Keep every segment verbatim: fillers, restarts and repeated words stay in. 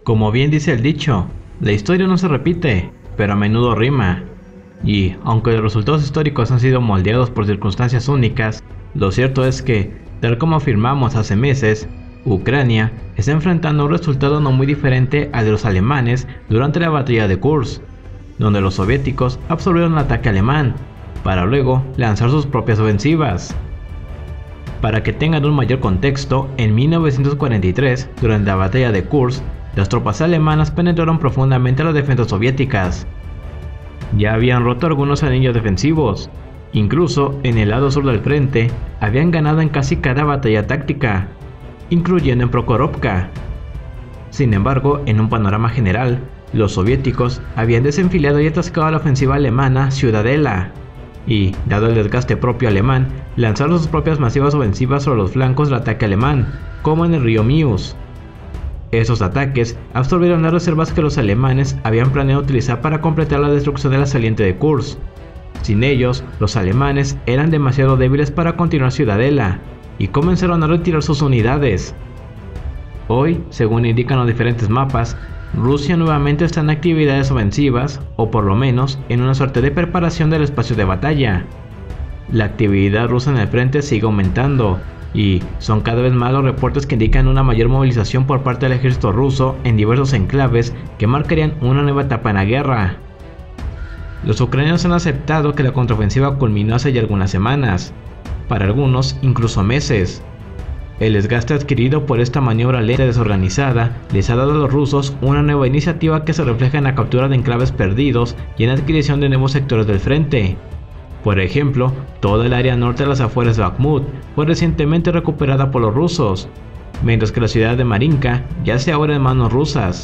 Como bien dice el dicho, la historia no se repite, pero a menudo rima. Y, aunque los resultados históricos han sido moldeados por circunstancias únicas, lo cierto es que, tal como afirmamos hace meses, Ucrania está enfrentando un resultado no muy diferente al de los alemanes durante la batalla de Kursk, donde los soviéticos absorbieron el ataque alemán, para luego lanzar sus propias ofensivas. Para que tengan un mayor contexto, en mil novecientos cuarenta y tres, durante la batalla de Kursk, las tropas alemanas penetraron profundamente las defensas soviéticas. Ya habían roto algunos anillos defensivos, incluso en el lado sur del frente habían ganado en casi cada batalla táctica, incluyendo en Prokhorovka. Sin embargo, en un panorama general, los soviéticos habían desenfilado y atascado a la ofensiva alemana Ciudadela, y, dado el desgaste propio alemán, lanzaron sus propias masivas ofensivas sobre los flancos del ataque alemán, como en el río Mius. Esos ataques absorbieron las reservas que los alemanes habían planeado utilizar para completar la destrucción de la saliente de Kursk. Sin ellos, los alemanes eran demasiado débiles para continuar Ciudadela, y comenzaron a retirar sus unidades. Hoy, según indican los diferentes mapas, Rusia nuevamente está en actividades ofensivas, o por lo menos en una suerte de preparación del espacio de batalla. La actividad rusa en el frente sigue aumentando, y son cada vez más los reportes que indican una mayor movilización por parte del ejército ruso en diversos enclaves que marcarían una nueva etapa en la guerra. Los ucranianos han aceptado que la contraofensiva culminó hace ya algunas semanas, para algunos incluso meses. El desgaste adquirido por esta maniobra lenta y desorganizada les ha dado a los rusos una nueva iniciativa que se refleja en la captura de enclaves perdidos y en la adquisición de nuevos sectores del frente. Por ejemplo, toda el área norte de las afueras de Bakhmut fue recientemente recuperada por los rusos, mientras que la ciudad de Marinka yace ahora en manos rusas.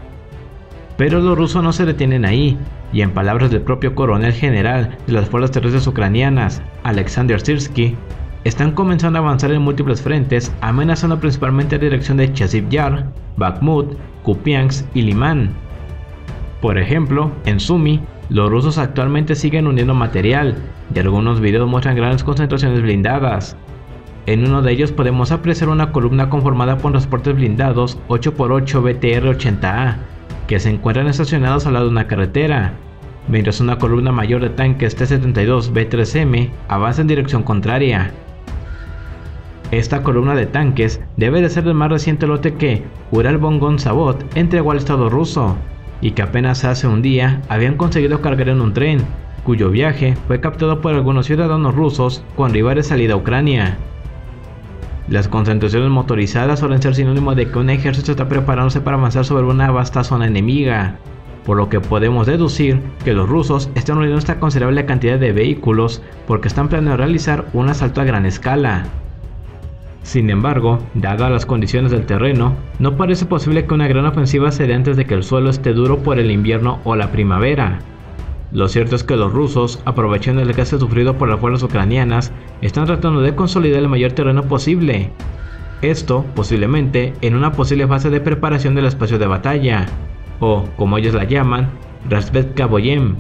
Pero los rusos no se detienen ahí, y en palabras del propio coronel general de las fuerzas terrestres ucranianas, Alexander Sirsky, están comenzando a avanzar en múltiples frentes, amenazando principalmente la dirección de Chasiv Yar, Bakhmut, Kupiansk y Liman. Por ejemplo, en Sumy, los rusos actualmente siguen uniendo material, y algunos videos muestran grandes concentraciones blindadas. En uno de ellos podemos apreciar una columna conformada por transportes blindados ocho por ocho B T R ochenta A, que se encuentran estacionados al lado de una carretera, mientras una columna mayor de tanques T setenta y dos B tres M avanza en dirección contraria. Esta columna de tanques debe de ser el más reciente lote que Ural-Bongon-Zavod entregó al Estado ruso, y que apenas hace un día habían conseguido cargar en un tren, cuyo viaje fue captado por algunos ciudadanos rusos cuando iba de salida a Ucrania. Las concentraciones motorizadas suelen ser sinónimo de que un ejército está preparándose para avanzar sobre una vasta zona enemiga, por lo que podemos deducir que los rusos están uniendo esta considerable cantidad de vehículos porque están planeando realizar un asalto a gran escala. Sin embargo, dadas las condiciones del terreno, no parece posible que una gran ofensiva se dé antes de que el suelo esté duro por el invierno o la primavera. Lo cierto es que los rusos, aprovechando el desgaste sufrido por las fuerzas ucranianas, están tratando de consolidar el mayor terreno posible. Esto, posiblemente, en una posible fase de preparación del espacio de batalla, o, como ellos la llaman, Razvedka Boyem.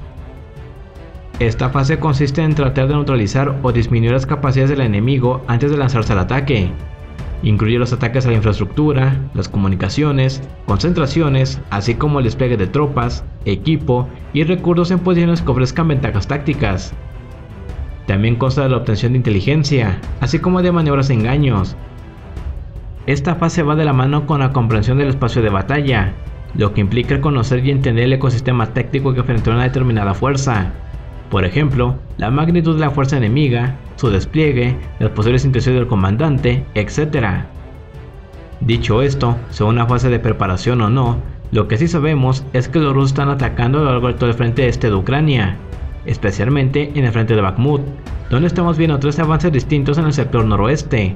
Esta fase consiste en tratar de neutralizar o disminuir las capacidades del enemigo antes de lanzarse al ataque. Incluye los ataques a la infraestructura, las comunicaciones, concentraciones, así como el despliegue de tropas, equipo y recursos en posiciones que ofrezcan ventajas tácticas. También consta de la obtención de inteligencia, así como de maniobras e engaños. Esta fase va de la mano con la comprensión del espacio de batalla, lo que implica el conocer y entender el ecosistema táctico que enfrenta una determinada fuerza. Por ejemplo, la magnitud de la fuerza enemiga, su despliegue, las posibles intenciones del comandante, etcétera. Dicho esto, sea una fase de preparación o no, lo que sí sabemos es que los rusos están atacando a lo largo de todo el frente este de Ucrania, especialmente en el frente de Bakhmut, donde estamos viendo tres avances distintos en el sector noroeste.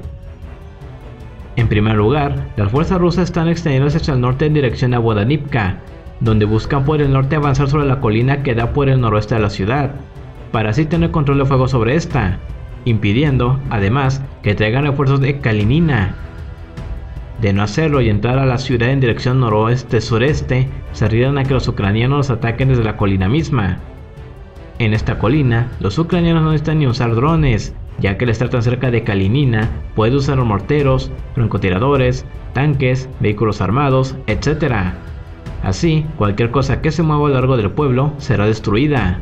En primer lugar, las fuerzas rusas están extendiéndose hacia el norte en dirección a Bodanivka, donde buscan por el norte avanzar sobre la colina que da por el noroeste de la ciudad, para así tener control de fuego sobre esta, impidiendo, además, que traigan refuerzos de Kalinina. De no hacerlo y entrar a la ciudad en dirección noroeste-sureste, se arriesgan a que los ucranianos los ataquen desde la colina misma. En esta colina, los ucranianos no necesitan ni usar drones, ya que al estar tan cerca de Kalinina, puede usar morteros, francotiradores, tanques, vehículos armados, etcétera. Así, cualquier cosa que se mueva a lo largo del pueblo será destruida.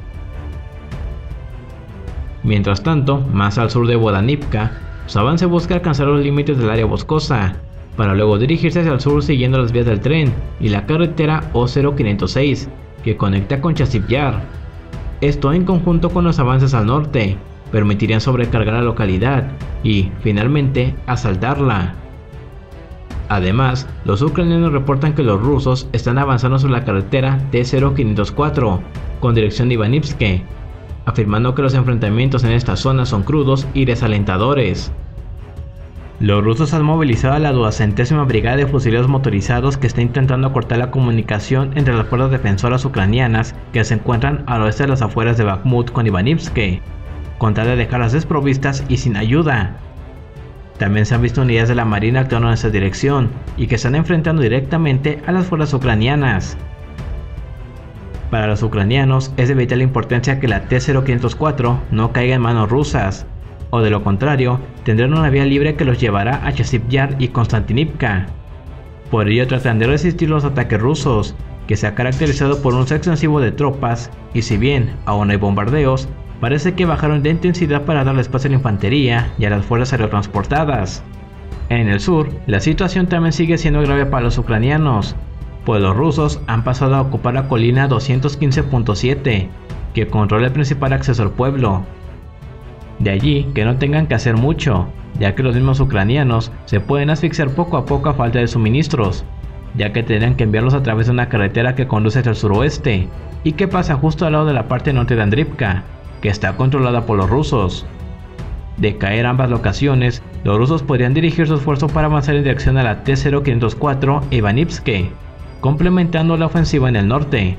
Mientras tanto, más al sur de Bodanivka, su avance busca alcanzar los límites del área boscosa, para luego dirigirse hacia el sur siguiendo las vías del tren y la carretera O cero quinientos seis, que conecta con Chasiv Yar. Esto en conjunto con los avances al norte, permitirían sobrecargar la localidad y, finalmente, asaltarla. Además, los ucranianos reportan que los rusos están avanzando sobre la carretera T cero quinientos cuatro, con dirección a Ivanivske, afirmando que los enfrentamientos en esta zona son crudos y desalentadores. Los rusos han movilizado a la duodecentésima brigada de fusileros motorizados que está intentando cortar la comunicación entre las fuerzas defensoras ucranianas que se encuentran al oeste de las afueras de Bakhmut con Ivanivske, con tal de dejarlas desprovistas y sin ayuda. También se han visto unidades de la marina actuando en esta dirección y que están enfrentando directamente a las fuerzas ucranianas. Para los ucranianos es de vital importancia que la T cero quinientos cuatro no caiga en manos rusas, o de lo contrario, tendrán una vía libre que los llevará a Chasiv Yar y Konstantinivka. Por ello tratan de resistir los ataques rusos, que se ha caracterizado por un uso extensivo de tropas, y si bien aún hay bombardeos, parece que bajaron de intensidad para darle espacio a la infantería y a las fuerzas aerotransportadas. En el sur, la situación también sigue siendo grave para los ucranianos, pues los rusos han pasado a ocupar la colina doscientos quince punto siete, que controla el principal acceso al pueblo. De allí que no tengan que hacer mucho, ya que los mismos ucranianos se pueden asfixiar poco a poco a falta de suministros, ya que tendrán que enviarlos a través de una carretera que conduce hacia el suroeste, y que pasa justo al lado de la parte norte de Andrivka, que está controlada por los rusos. De caer ambas locaciones, los rusos podrían dirigir su esfuerzo para avanzar en dirección a la T cero quinientos cuatro e Ivanivske, complementando la ofensiva en el norte.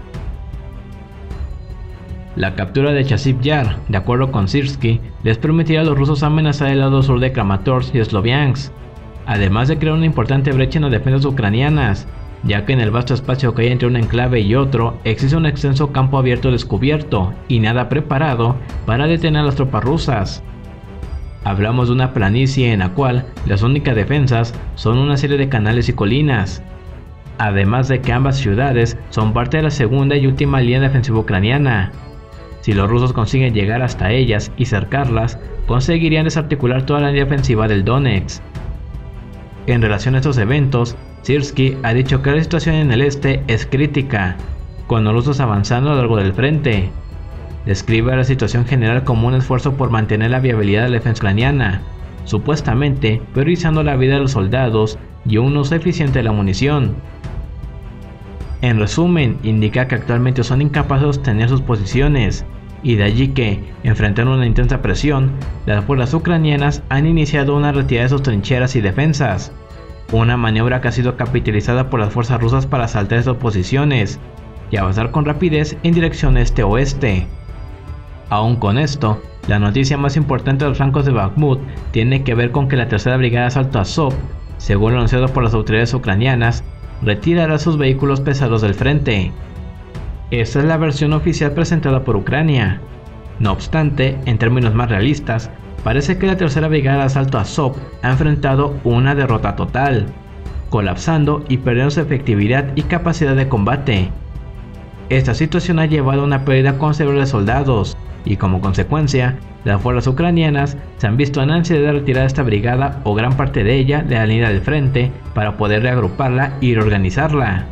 La captura de Chasiv Yar, de acuerdo con Syrskyi, les permitirá a los rusos amenazar el lado sur de Kramatorsk y Sloviansk, además de crear una importante brecha en las defensas ucranianas, ya que en el vasto espacio que hay entre un enclave y otro existe un extenso campo abierto descubierto y nada preparado para detener a las tropas rusas. Hablamos de una planicie en la cual las únicas defensas son una serie de canales y colinas, además de que ambas ciudades son parte de la segunda y última línea defensiva ucraniana. Si los rusos consiguen llegar hasta ellas y cercarlas, conseguirían desarticular toda la línea defensiva del Donetsk. En relación a estos eventos, Syrskyi ha dicho que la situación en el este es crítica, con los rusos avanzando a lo largo del frente. Describe la situación general como un esfuerzo por mantener la viabilidad de la defensa ucraniana, supuestamente priorizando la vida de los soldados y un uso eficiente de la munición. En resumen, indica que actualmente son incapaces de sostener sus posiciones, y de allí que, enfrentando una intensa presión, las fuerzas ucranianas han iniciado una retirada de sus trincheras y defensas, una maniobra que ha sido capitalizada por las fuerzas rusas para asaltar estas posiciones y avanzar con rapidez en dirección este-oeste. Aún con esto, la noticia más importante de los flancos de Bakhmut tiene que ver con que la tercera brigada de asalto Azov, según lo anunciado por las autoridades ucranianas, retirará sus vehículos pesados del frente. Esta es la versión oficial presentada por Ucrania. No obstante, en términos más realistas, parece que la tercera brigada de asalto Azov ha enfrentado una derrota total, colapsando y perdiendo su efectividad y capacidad de combate. Esta situación ha llevado a una pérdida considerable de soldados, y como consecuencia, las fuerzas ucranianas se han visto en ansiedad de retirar esta brigada o gran parte de ella de la línea del frente para poder reagruparla y reorganizarla.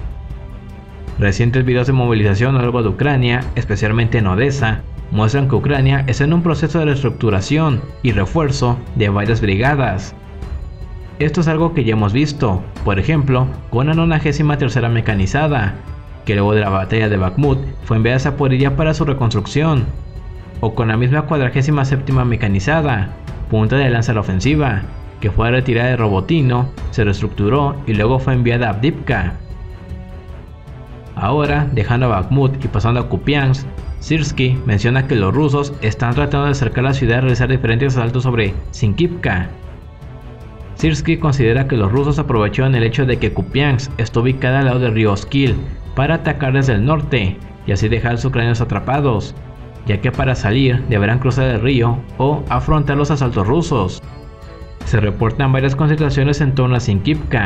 Recientes videos de movilización a lo largo de Ucrania, especialmente en Odessa, muestran que Ucrania está en un proceso de reestructuración y refuerzo de varias brigadas. Esto es algo que ya hemos visto, por ejemplo, con la nonagésima tercera mecanizada, que luego de la batalla de Bakhmut fue enviada a Zaporilla para su reconstrucción, o con la misma cuadragésima séptima mecanizada, punta de lanza a la ofensiva, que fue retirada de Robotino, se reestructuró y luego fue enviada a Avdiivka. Ahora, dejando a Bakhmut y pasando a Kupiansk, Syrskyi menciona que los rusos están tratando de acercar la ciudad y realizar diferentes asaltos sobre Sinkivka. Syrskyi considera que los rusos aprovecharon el hecho de que Kupiansk está ubicada al lado del río Oskil para atacar desde el norte y así dejar a los ucranianos atrapados, ya que para salir deberán cruzar el río o afrontar los asaltos rusos. Se reportan varias concentraciones en torno a Sinkivka,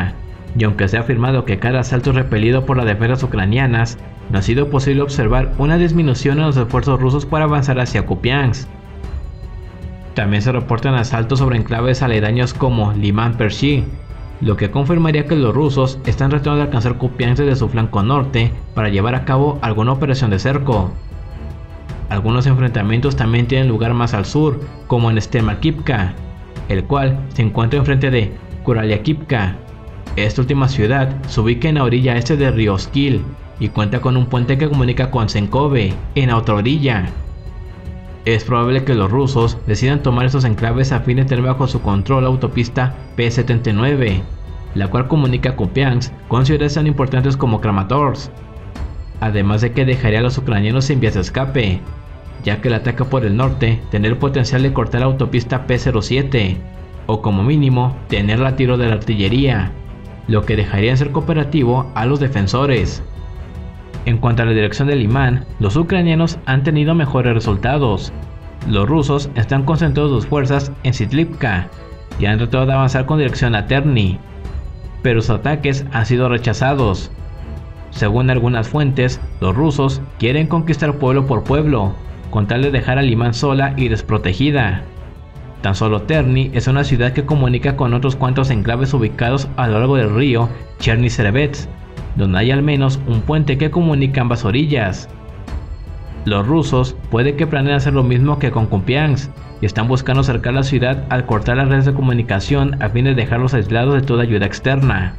y aunque se ha afirmado que cada asalto es repelido por las defensas ucranianas, no ha sido posible observar una disminución en los esfuerzos rusos para avanzar hacia Kupiansk. También se reportan asaltos sobre enclaves aledaños como Liman-Pershi, lo que confirmaría que los rusos están tratando de alcanzar Kupiansk desde su flanco norte para llevar a cabo alguna operación de cerco. Algunos enfrentamientos también tienen lugar más al sur, como en Stemarkivka, el cual se encuentra enfrente de Kuraliakivka. Esta última ciudad se ubica en la orilla este del río Oskil y cuenta con un puente que comunica con Senkove, en la otra orilla. Es probable que los rusos decidan tomar estos enclaves a fin de tener bajo su control la autopista P setenta y nueve, la cual comunica Kupiansk con ciudades tan importantes como Kramatorsk, además de que dejaría a los ucranianos sin vías de escape, ya que el ataque por el norte tendría el potencial de cortar la autopista P cero siete, o como mínimo tenerla a tiro de la artillería, lo que dejaría en ser cooperativo a los defensores. En cuanto a la dirección del Liman, los ucranianos han tenido mejores resultados. Los rusos están concentrando sus fuerzas en Sitlivka y han tratado de avanzar con dirección a Terny, pero sus ataques han sido rechazados. Según algunas fuentes, los rusos quieren conquistar pueblo por pueblo, con tal de dejar a Liman sola y desprotegida. Tan solo Terny es una ciudad que comunica con otros cuantos enclaves ubicados a lo largo del río Cherny-Serevets, donde hay al menos un puente que comunica ambas orillas. Los rusos puede que planeen hacer lo mismo que con Kupiansk y están buscando cercar la ciudad al cortar las redes de comunicación a fin de dejarlos aislados de toda ayuda externa.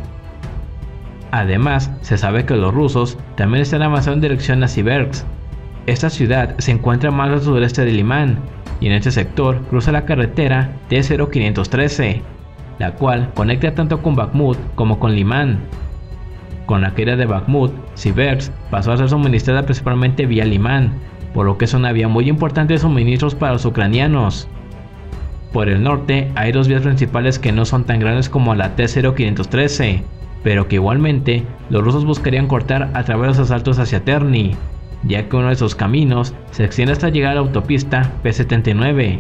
Además, se sabe que los rusos también están avanzando en dirección a Siversk. Esta ciudad se encuentra más al sureste de Liman y en este sector cruza la carretera T cero quinientos trece, la cual conecta tanto con Bakhmut como con Liman. Con la caída de Bakhmut, Siversk pasó a ser suministrada principalmente vía Liman, por lo que es una vía muy importante de suministros para los ucranianos. Por el norte hay dos vías principales que no son tan grandes como la T cero quinientos trece, pero que igualmente los rusos buscarían cortar a través de los asaltos hacia Terny, ya que uno de esos caminos se extiende hasta llegar a la autopista P setenta y nueve.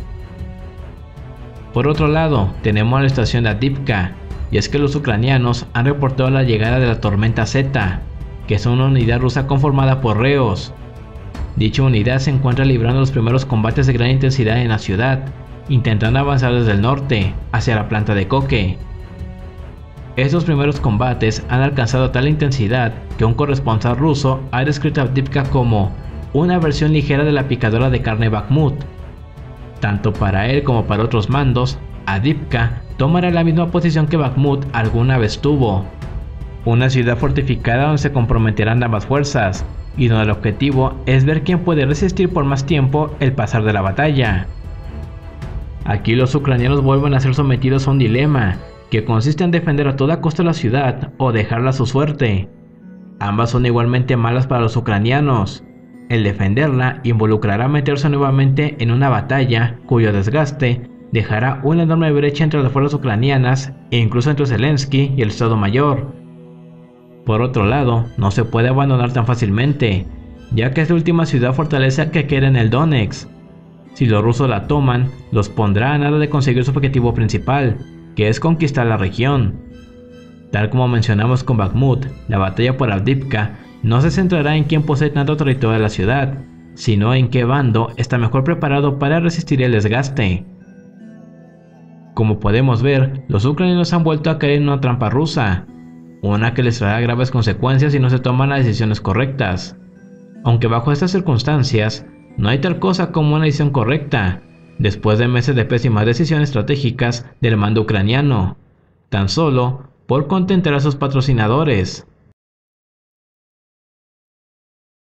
Por otro lado, tenemos la estación de Avdiivka, y es que los ucranianos han reportado la llegada de la tormenta Z, que es una unidad rusa conformada por reos. Dicha unidad se encuentra librando los primeros combates de gran intensidad en la ciudad, intentando avanzar desde el norte, hacia la planta de coque. Estos primeros combates han alcanzado tal intensidad que un corresponsal ruso ha descrito a Avdiivka como una versión ligera de la picadora de carne Bakhmut. Tanto para él como para otros mandos, Avdiivka tomará la misma posición que Bakhmut alguna vez tuvo, una ciudad fortificada donde se comprometerán ambas fuerzas, y donde el objetivo es ver quién puede resistir por más tiempo el pasar de la batalla. Aquí los ucranianos vuelven a ser sometidos a un dilema, que consiste en defender a toda costa la ciudad o dejarla a su suerte. Ambas son igualmente malas para los ucranianos. El defenderla involucrará meterse nuevamente en una batalla cuyo desgaste dejará una enorme brecha entre las fuerzas ucranianas e incluso entre Zelensky y el Estado Mayor. Por otro lado, no se puede abandonar tan fácilmente, ya que es la última ciudad fortaleza que queda en el Donetsk. Si los rusos la toman, los pondrá a nada de conseguir su objetivo principal, que es conquistar la región. Tal como mencionamos con Bakhmut, la batalla por Avdiivka no se centrará en quién posee tanto territorio de la ciudad, sino en qué bando está mejor preparado para resistir el desgaste. Como podemos ver, los ucranianos han vuelto a caer en una trampa rusa, una que les traerá graves consecuencias si no se toman las decisiones correctas. Aunque bajo estas circunstancias, no hay tal cosa como una decisión correcta, después de meses de pésimas decisiones estratégicas del mando ucraniano, tan solo por contentar a sus patrocinadores.